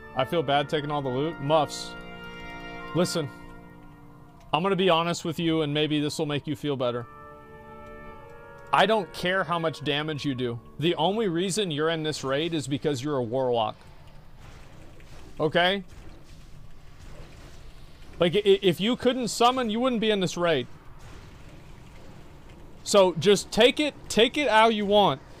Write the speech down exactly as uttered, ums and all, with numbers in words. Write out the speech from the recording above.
I feel bad taking all the loot. Muffs. Listen. I'm gonna be honest with you, and maybe this will make you feel better. I don't care how much damage you do. The only reason you're in this raid is because you're a warlock. Okay? Like, if you couldn't summon, you wouldn't be in this raid. So, just take it, take it how you want.